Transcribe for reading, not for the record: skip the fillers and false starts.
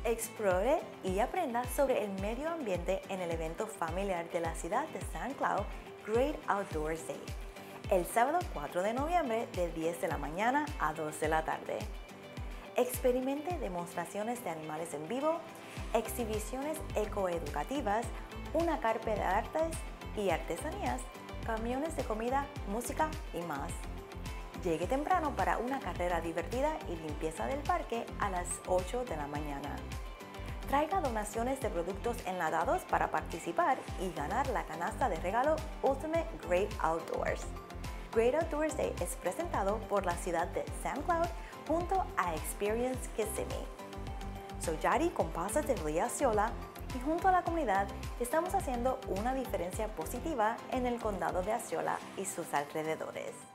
Explore y aprenda sobre el medio ambiente en el evento familiar de la ciudad de San Cloud, Great Outdoors Day, el sábado 4 de noviembre de 10 de la mañana a 2 de la tarde. Experimente demostraciones de animales en vivo, exhibiciones ecoeducativas, una carpa de artes y artesanías, camiones de comida, música y más. Llegue temprano para una carrera divertida y limpieza del parque a las 8 de la mañana. Traiga donaciones de productos enlatados para participar y ganar la canasta de regalo Ultimate Great Outdoors. Great Outdoors Day es presentado por la ciudad de San Cloud junto a Experience Kissimmee. Soy Yari con Pasas de Río Osceola y junto a la comunidad estamos haciendo una diferencia positiva en el condado de Osceola y sus alrededores.